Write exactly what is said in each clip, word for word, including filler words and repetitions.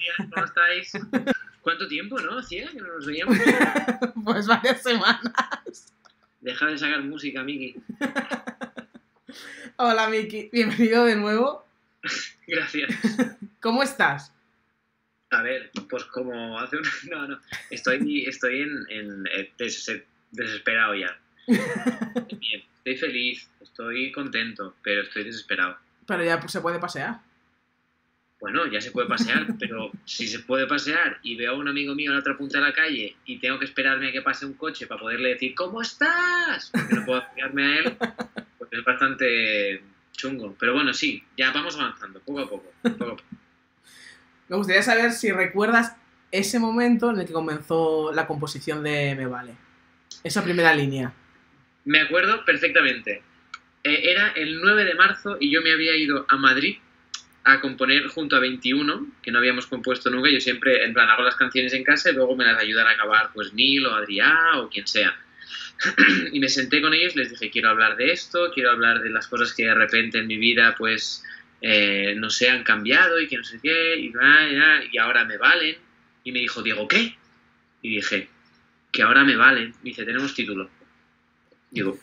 días, ¿cómo estáis? ¿Cuánto tiempo, no? ¿Hacía que no nos veíamos? Pues varias semanas. Deja de sacar música, Miki. Hola, Miki. Bienvenido de nuevo. Gracias. ¿Cómo estás? A ver, pues como hace un... No, no. Estoy, estoy en, en, en des- desesperado ya. Bien, estoy feliz, estoy contento, pero estoy desesperado. Pero ya pues, se puede pasear. Bueno, ya se puede pasear, pero si se puede pasear y veo a un amigo mío en la otra punta de la calle y tengo que esperarme a que pase un coche para poderle decir ¿cómo estás? Porque no puedo acercarme a él, pues es bastante chungo. Pero bueno, sí, ya vamos avanzando, poco a poco. poco, a poco. Me gustaría saber si recuerdas ese momento en el que comenzó la composición de Me Vale. Esa primera línea. Me acuerdo perfectamente. Eh, era el nueve de marzo y yo me había ido a Madrid a componer junto a veintiuno, que no habíamos compuesto nunca. Yo siempre, en plan, hago las canciones en casa y luego me las ayudan a acabar, pues, Neil o Adrià o quien sea. Y me senté con ellos y les dije, quiero hablar de esto, quiero hablar de las cosas que de repente en mi vida, pues, eh, no sé, han cambiado y que no sé qué, y, y ahora me valen. Y me dijo, Diego, ¿qué? Y dije, que ahora me valen. Y dice, tenemos título. Digo,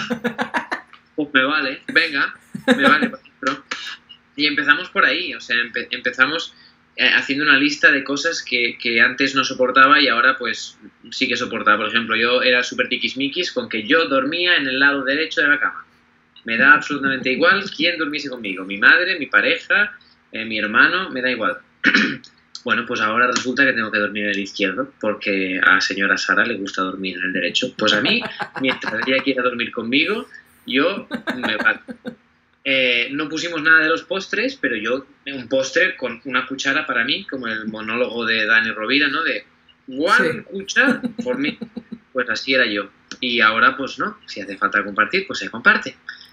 pues me vale, venga, me vale, pero... Y empezamos por ahí, o sea, empe empezamos eh, haciendo una lista de cosas que, que antes no soportaba y ahora pues sí que soportaba. Por ejemplo, yo era súper tiquismiquis con que yo dormía en el lado derecho de la cama. Me da absolutamente igual quién durmiese conmigo, mi madre, mi pareja, eh, mi hermano, me da igual. Bueno, pues ahora resulta que tengo que dormir en el izquierdo porque a señora Sara le gusta dormir en el derecho. Pues a mí, mientras ella quiera dormir conmigo, yo me vale. Eh, no pusimos nada de los postres, pero yo, un postre con una cuchara para mí, como el monólogo de Dani Rovira, ¿no? De one sí. Cuchara por mí. Pues así era yo. Y ahora, pues no, si hace falta compartir, pues se comparte.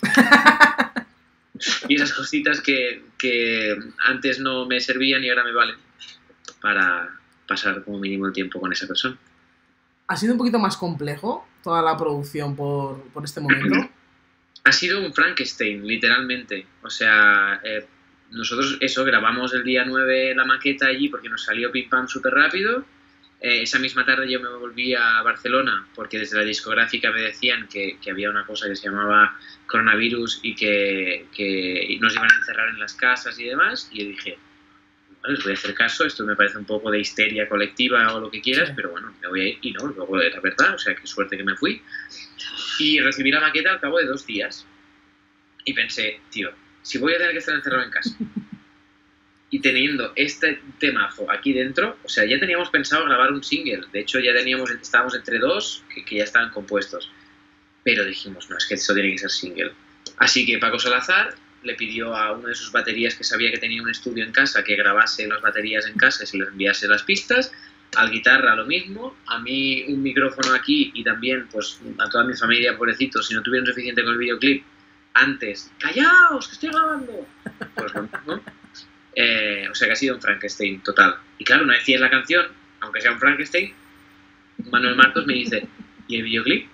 Y esas cositas que, que antes no me servían y ahora me valen para pasar como mínimo el tiempo con esa persona. ¿Ha sido un poquito más complejo toda la producción por, por este momento? Ha sido un Frankenstein, literalmente. O sea, eh, nosotros eso, grabamos el día nueve la maqueta allí porque nos salió pim pam súper rápido. Eh, esa misma tarde yo me volví a Barcelona porque desde la discográfica me decían que, que había una cosa que se llamaba coronavirus y que, que nos iban a encerrar en las casas y demás. Y yo dije, bueno, les voy a hacer caso, esto me parece un poco de histeria colectiva o lo que quieras, sí. Pero bueno, me voy a ir. Y no, luego era verdad, o sea, qué suerte que me fui. Y recibí la maqueta al cabo de dos días. Y pensé, tío, si voy a tener que estar encerrado en casa y teniendo este temazo aquí dentro, o sea, ya teníamos pensado grabar un single. De hecho, ya teníamos, estábamos entre dos que, que ya estaban compuestos. Pero dijimos, no, es que esto tiene que ser single. Así que Paco Salazar le pidió a una de sus baterías que sabía que tenía un estudio en casa que grabase las baterías en casa y se les enviase las pistas. Al guitarra lo mismo, a mí un micrófono aquí y también pues a toda mi familia, pobrecitos, si no tuvieron suficiente con el videoclip, antes, ¡callaos, que estoy grabando! Pues lo mismo. Eh, o sea que ha sido un Frankenstein total. Y claro, una vez tienes la canción, aunque sea un Frankenstein, Manuel Martos me dice, ¿y el videoclip?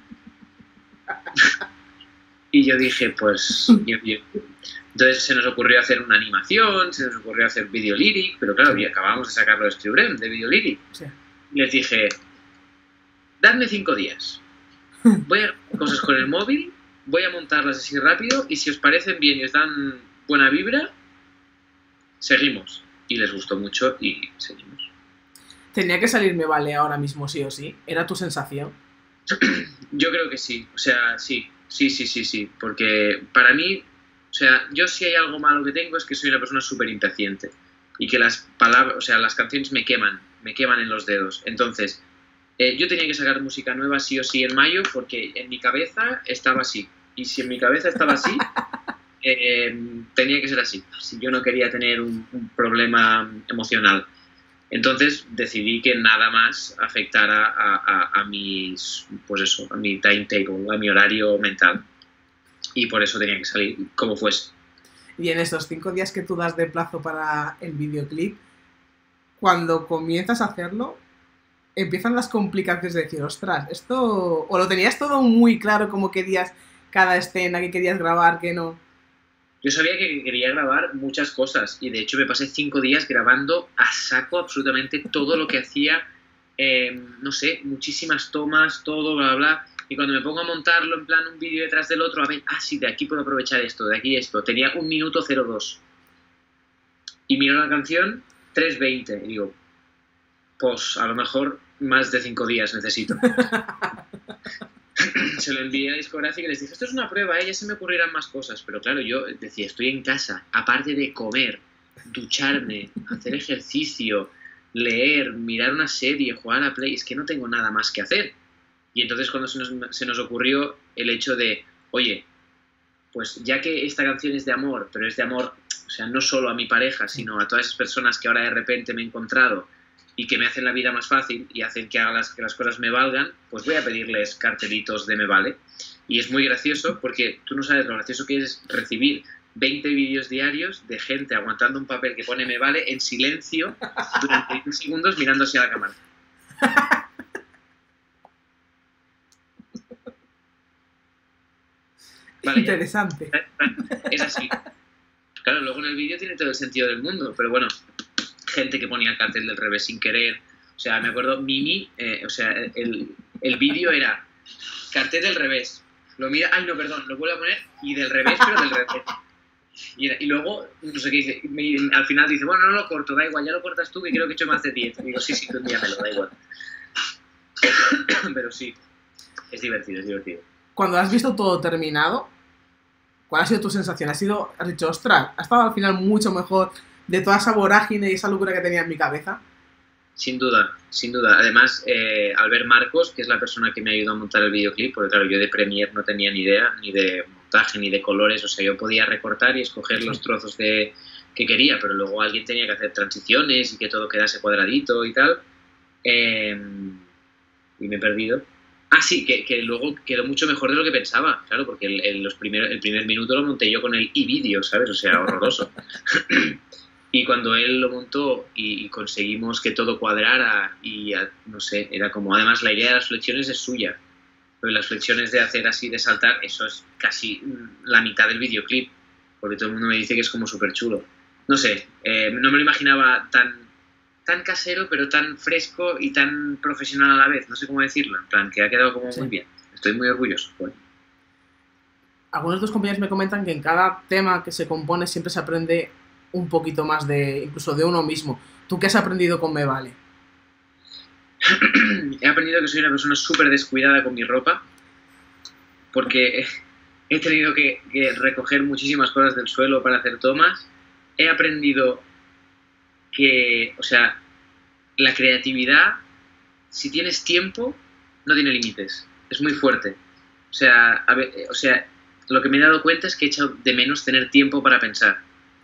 Y yo dije, pues... Yo, yo. Entonces se nos ocurrió hacer una animación, se nos ocurrió hacer video lyric, pero claro, y acabábamos de sacarlo de Scribrem, de video lyric. Sí. Y les dije, dadme cinco días. Voy a hacer cosas con el móvil, voy a montarlas así rápido y si os parecen bien y os dan buena vibra, seguimos. Y les gustó mucho y seguimos. Tenía que salir Me Vale ahora mismo, sí o sí. ¿Era tu sensación? Yo creo que sí. O sea, sí. Sí, sí, sí, sí. Porque para mí... O sea, yo si hay algo malo que tengo es que soy una persona súper impaciente y que las palabras, o sea, las canciones me queman, me queman en los dedos. Entonces, eh, yo tenía que sacar música nueva sí o sí en mayo porque en mi cabeza estaba así. Y si en mi cabeza estaba así, eh, tenía que ser así. Si yo no quería tener un, un problema emocional. Entonces decidí que nada más afectara a, a, a mis, pues eso, a mi timetable, a mi horario mental. Y por eso tenía que salir como fuese. Y en estos cinco días que tú das de plazo para el videoclip, cuando comienzas a hacerlo, empiezan las complicaciones de decir, ostras, esto... O lo tenías todo muy claro, como querías cada escena, que querías grabar, que no... Yo sabía que quería grabar muchas cosas y de hecho me pasé cinco días grabando a saco absolutamente todo lo que hacía, eh, no sé, muchísimas tomas, todo, bla, bla, bla. Y cuando me pongo a montarlo en plan un vídeo detrás del otro, a ver, ah, sí, de aquí puedo aprovechar esto, de aquí esto. Tenía un minuto cero dos. Y miro la canción, tres veinte. Y digo, pues a lo mejor más de cinco días necesito. Se lo envié a la discográfica y les dije, esto es una prueba, ¿eh? Ya se me ocurrirán más cosas. Pero claro, yo decía, estoy en casa, aparte de comer, ducharme, hacer ejercicio, leer, mirar una serie, jugar a la Play, es que no tengo nada más que hacer. Y entonces cuando se nos, se nos ocurrió el hecho de, oye, pues ya que esta canción es de amor, pero es de amor, o sea, no solo a mi pareja, sino a todas esas personas que ahora de repente me he encontrado y que me hacen la vida más fácil y hacen que haga las, que las cosas me valgan, pues voy a pedirles cartelitos de me vale. Y es muy gracioso porque tú no sabes lo gracioso que es recibir veinte vídeos diarios de gente aguantando un papel que pone me vale en silencio durante veinte segundos mirando hacia la cámara. Vale, interesante. Ya. Es así. Claro, luego en el vídeo tiene todo el sentido del mundo, pero bueno, gente que ponía el cartel del revés sin querer. O sea, me acuerdo, Mimi, eh, o sea, el, el vídeo era cartel del revés. Lo mira, ay no, perdón, lo vuelvo a poner y del revés, pero del revés. Y, era, y luego, no sé qué dice, me, al final dice, bueno, no lo corto, da igual, ya lo cortas tú que creo que he hecho más de diez. Y digo, sí, sí, tú envíamelo, da igual. Pero sí, es divertido, es divertido. Cuando has visto todo terminado, ¿cuál ha sido tu sensación? ¿Has sido, has dicho, ostras, ha estado al final mucho mejor de toda esa vorágine y esa locura que tenía en mi cabeza? Sin duda, sin duda. Además, eh, Albert Marcos, que es la persona que me ayudó a montar el videoclip, porque claro, yo de Premiere no tenía ni idea, ni de montaje, ni de colores, o sea, yo podía recortar y escoger sí. los trozos de, que quería, pero luego alguien tenía que hacer transiciones y que todo quedase cuadradito y tal. Eh, y me he perdido. Ah, sí, que, que luego quedó mucho mejor de lo que pensaba, claro, porque el, el, los primer, el primer minuto lo monté yo con el iVideo, ¿sabes? O sea, horroroso. Y cuando él lo montó y, y conseguimos que todo cuadrara y, no sé, era como... Además, la idea de las flexiones es suya. Pero las flexiones de hacer así, de saltar, eso es casi la mitad del videoclip, porque todo el mundo me dice que es como súper chulo. No sé, eh, no me lo imaginaba tan... tan casero, pero tan fresco y tan profesional a la vez, no sé cómo decirlo, en plan, que ha quedado como sí. muy bien. Estoy muy orgulloso. Bueno. Algunos de tus compañeros me comentan que en cada tema que se compone siempre se aprende un poquito más de, incluso de uno mismo. ¿Tú qué has aprendido con Me Vale? He aprendido que soy una persona súper descuidada con mi ropa, porque he tenido que, que recoger muchísimas cosas del suelo para hacer tomas. He aprendido que, o sea, la creatividad, si tienes tiempo, no tiene límites. Es muy fuerte. O sea, a ver, o sea, lo que me he dado cuenta es que he echado de menos tener tiempo para pensar.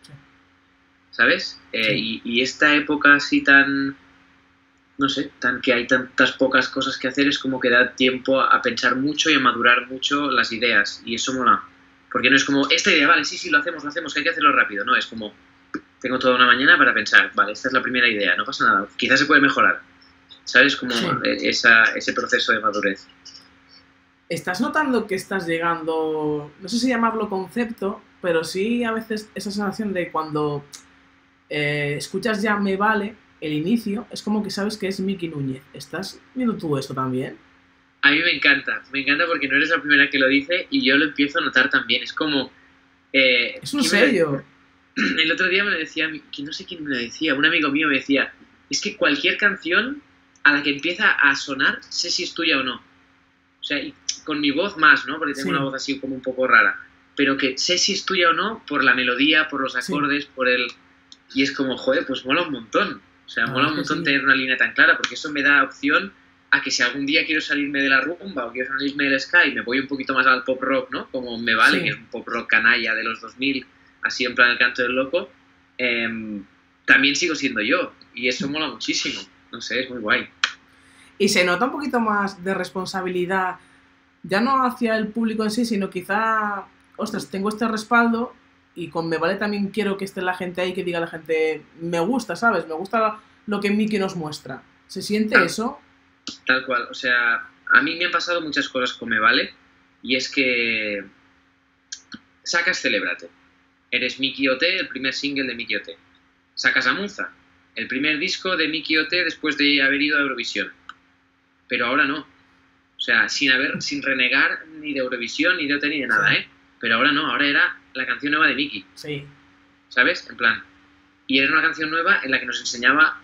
¿Sabes? Eh, sí. y, y esta época así tan, no sé, tan que hay tantas pocas cosas que hacer, es como que da tiempo a pensar mucho y a madurar mucho las ideas. Y eso mola. Porque no es como, esta idea, vale, sí, sí, lo hacemos, lo hacemos, que hay que hacerlo rápido. No, es como... Tengo toda una mañana para pensar, vale, esta es la primera idea, no pasa nada, quizás se puede mejorar. ¿Sabes? Como sí. esa, ese proceso de madurez. ¿Estás notando que estás llegando, no sé si llamarlo concepto, pero sí a veces esa sensación de cuando eh, escuchas ya Me Vale, el inicio, es como que sabes que es Miki Núñez? ¿Estás viendo tú eso también? A mí me encanta, me encanta porque no eres la primera que lo dice y yo lo empiezo a notar también, es como... Eh, es un sello. El otro día me lo decía, que no sé quién me lo decía, un amigo mío me decía, es que cualquier canción a la que empieza a sonar, sé si es tuya o no. O sea, y con mi voz más, ¿no? Porque tengo sí. una voz así como un poco rara. Pero que sé si es tuya o no por la melodía, por los acordes, sí. por el... Y es como, joder, pues mola un montón. O sea, ah, mola un montón sí. tener una línea tan clara, porque eso me da opción a que si algún día quiero salirme de la rumba o quiero salirme del ska y me voy un poquito más al pop rock, ¿no? Como Me Vale, sí. que es un pop rock canalla de los dos mil... así en plan el canto del loco, eh, también sigo siendo yo, y eso mola muchísimo, no sé, es muy guay. Y se nota un poquito más de responsabilidad, ya no hacia el público en sí, sino quizá, ostras, tengo este respaldo, y con Me Vale también quiero que esté la gente ahí, que diga a la gente, me gusta, ¿sabes? Me gusta lo que Miki nos muestra. ¿Se siente tal, eso? Tal cual, o sea, a mí me han pasado muchas cosas con Me Vale, y es que sacas Celébrate. eres Miki O T, el primer single de Miki O T. Sacas Amuza, el primer disco de Miki O T después de haber ido a Eurovisión. Pero ahora no. O sea, sin haber, sin renegar ni de Eurovisión, ni de O T, ni de nada, ¿eh? Pero ahora no, ahora era la canción nueva de Miki. Sí. ¿Sabes? En plan. Y era una canción nueva en la que nos enseñaba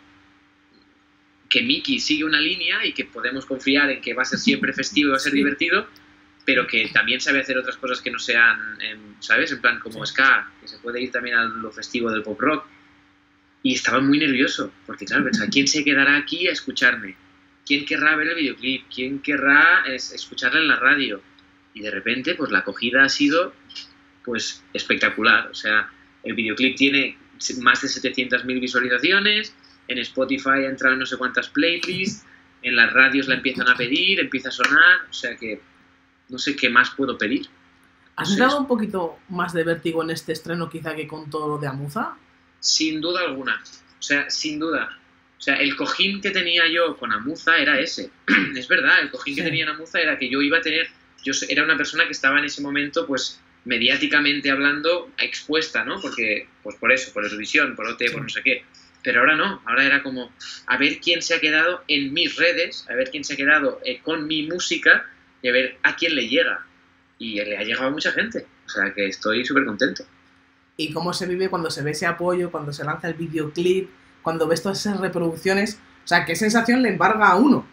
que Miki sigue una línea y que podemos confiar en que va a ser siempre festivo y va a ser sí. divertido, pero que también sabe hacer otras cosas que no sean, eh, ¿sabes? En plan como sí. ska, que se puede ir también a lo festivo del pop rock. Y estaba muy nervioso, porque claro, pensaba, ¿quién se quedará aquí a escucharme? ¿Quién querrá ver el videoclip? ¿Quién querrá es, escucharla en la radio? Y de repente, pues la acogida ha sido, pues, espectacular. O sea, el videoclip tiene más de setecientas mil visualizaciones, en Spotify ha entrado en no sé cuántas playlists, en las radios la empiezan a pedir, empieza a sonar, o sea que no sé qué más puedo pedir. ¿Has no sé, dado un poquito más de vértigo en este estreno quizá que con todo lo de Amuza? Sin duda alguna, o sea, sin duda. O sea, el cojín que tenía yo con Amuza era ese. Es verdad, el cojín sí. que tenía en Amuza era que yo iba a tener, yo era una persona que estaba en ese momento, pues, mediáticamente hablando, expuesta, ¿no? Porque, pues por eso, por Eurovisión, por O T, sí. por no sé qué. Pero ahora no, ahora era como a ver quién se ha quedado en mis redes, a ver quién se ha quedado eh, con mi música y a ver a quién le llega. Y le ha llegado a mucha gente, o sea que estoy súper contento. ¿Y cómo se vive cuando se ve ese apoyo, cuando se lanza el videoclip, cuando ves todas esas reproducciones? O sea, ¿qué sensación le embarga a uno?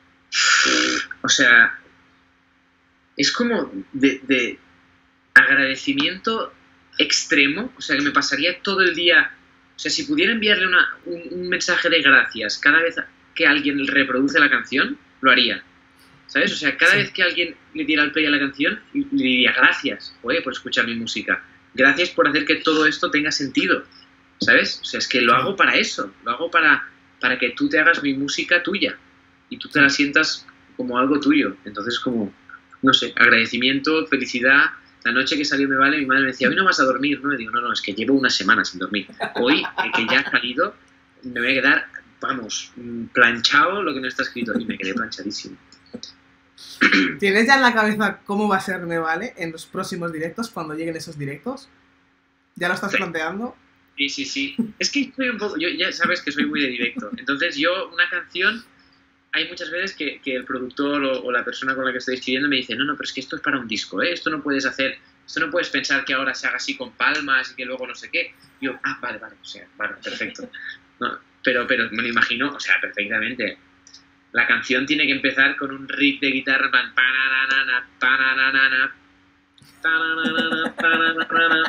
O sea, es como de, de agradecimiento extremo, o sea que me pasaría todo el día... O sea, si pudiera enviarle una, un, un mensaje de gracias cada vez que alguien reproduce la canción, lo haría. ¿Sabes? O sea, cada sí. vez que alguien le diera el play a la canción, le diría gracias, oye, por escuchar mi música. Gracias por hacer que todo esto tenga sentido. ¿Sabes? O sea, es que lo hago para eso. Lo hago para, para que tú te hagas mi música tuya. Y tú te la sientas como algo tuyo. Entonces, como, no sé, agradecimiento, felicidad... La noche que salió Me Vale, mi madre me decía, hoy no vas a dormir, ¿no? Y digo, no, no, es que llevo una semana sin dormir. Hoy, que ya ha salido, me voy a quedar, vamos, planchado lo que no está escrito. Y me quedé planchadísimo. ¿Tienes ya en la cabeza cómo va a ser Me Vale en los próximos directos, cuando lleguen esos directos? ¿Ya lo estás sí. planteando? Sí, sí, sí. Es que soy un poco, yo ya sabes que soy muy de directo. Entonces yo, una canción... Hay muchas veces que, que el productor o, o la persona con la que estoy escribiendo me dice, no, no, pero es que esto es para un disco, ¿eh? Esto no puedes hacer, esto no puedes pensar que ahora se haga así con palmas y que luego no sé qué. Y yo, ah, vale, vale, o sea, vale, perfecto. No, pero, pero me lo imagino, o sea, perfectamente. La canción tiene que empezar con un riff de guitarra, pan, pananana, pananana, pananana, pananana,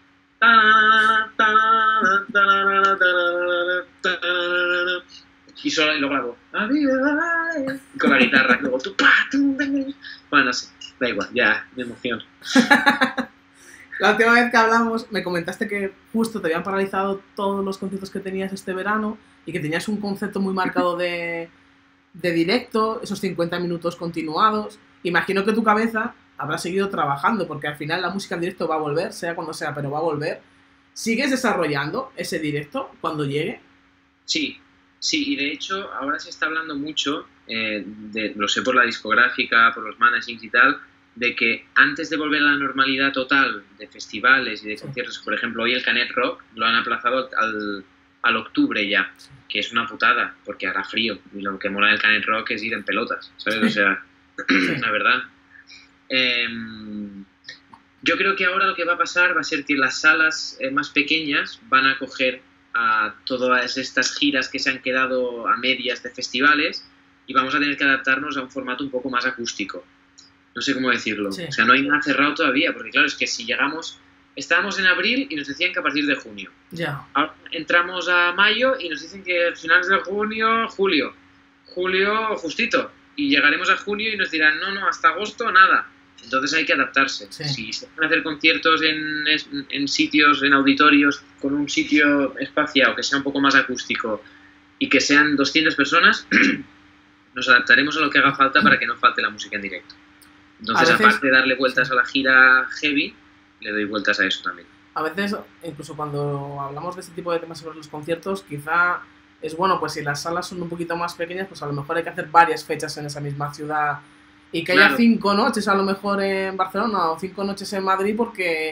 pananana, y solo y luego hago con la guitarra, luego tú, bueno, no sé, da igual, ya, me emociono. La última vez que hablamos me comentaste que justo te habían paralizado todos los conciertos que tenías este verano y que tenías un concepto muy marcado de, de directo, esos cincuenta minutos continuados. Imagino que tu cabeza habrá seguido trabajando porque al final la música en directo va a volver, sea cuando sea, pero va a volver. ¿Sigues desarrollando ese directo cuando llegue? Sí. Sí, y de hecho ahora se está hablando mucho, eh, de, lo sé por la discográfica, por los managings y tal, de que antes de volver a la normalidad total de festivales y de conciertos, por ejemplo, hoy el Canet Rock lo han aplazado al, al octubre ya, que es una putada, porque hará frío, y lo que mola del Canet Rock es ir en pelotas, ¿sabes? O sea, la verdad. Eh, yo creo que ahora lo que va a pasar va a ser que las salas eh, más pequeñas van a coger a todas estas giras que se han quedado a medias de festivales y vamos a tener que adaptarnos a un formato un poco más acústico. No sé cómo decirlo. Sí. O sea, no hay nada cerrado todavía, porque claro, es que si llegamos... Estábamos en abril y nos decían que a partir de junio. Ya. Ahora entramos a mayo y nos dicen que a finales de junio, julio. Julio justito. Y llegaremos a junio y nos dirán, no, no, hasta agosto nada. Entonces hay que adaptarse. Sí. Si se van a hacer conciertos en, en sitios, en auditorios, con un sitio espaciado que sea un poco más acústico y que sean doscientas personas, nos adaptaremos a lo que haga falta para que no falte la música en directo. Entonces, a veces, aparte de darle vueltas a la gira heavy, le doy vueltas a eso también. A veces, incluso cuando hablamos de este tipo de temas sobre los conciertos, quizá es bueno, pues si las salas son un poquito más pequeñas, pues a lo mejor hay que hacer varias fechas en esa misma ciudad. Y que haya claro. cinco noches a lo mejor en Barcelona o cinco noches en Madrid porque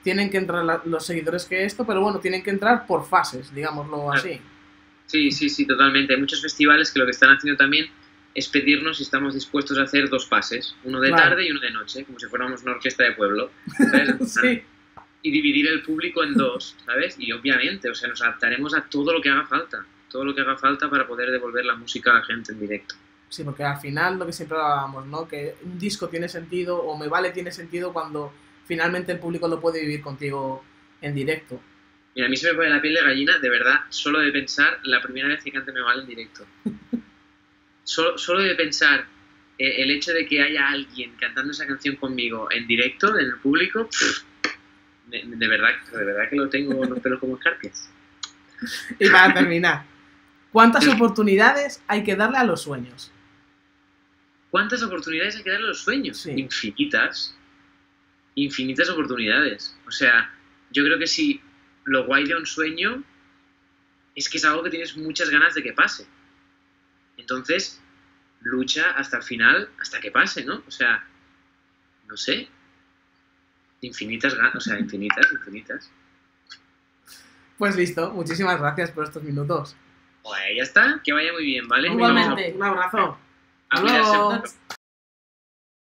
tienen que entrar la, los seguidores que esto, pero bueno, tienen que entrar por fases, digámoslo así. Sí, sí, sí, totalmente. Hay muchos festivales que lo que están haciendo también es pedirnos si estamos dispuestos a hacer dos pases, uno de Claro. tarde y uno de noche, como si fuéramos una orquesta de pueblo, ¿sabes? Sí. Y dividir el público en dos, ¿sabes? Y obviamente, o sea, nos adaptaremos a todo lo que haga falta, todo lo que haga falta para poder devolver la música a la gente en directo. Sí, porque al final lo que siempre hablábamos, ¿no? Que un disco tiene sentido, o Me Vale tiene sentido cuando finalmente el público lo puede vivir contigo en directo. Mira, a mí se me pone la piel de gallina, de verdad, solo de pensar la primera vez que cante Me Vale en directo. Solo, solo de pensar eh, el hecho de que haya alguien cantando esa canción conmigo en directo, en el público, pff, de, de verdad, de verdad que lo tengo los pelos como escarpias. Y para terminar, ¿cuántas oportunidades hay que darle a los sueños? ¿Cuántas oportunidades hay que darle a los sueños? Sí. Infinitas. Infinitas oportunidades. O sea, yo creo que si lo guay de un sueño es que es algo que tienes muchas ganas de que pase. Entonces, lucha hasta el final, hasta que pase, ¿no? O sea, no sé. Infinitas ganas, o sea, infinitas, infinitas. Pues listo, muchísimas gracias por estos minutos. Pues ya está, que vaya muy bien, ¿vale? Igualmente, un abrazo. A Hasta cuidarse luego. mucho.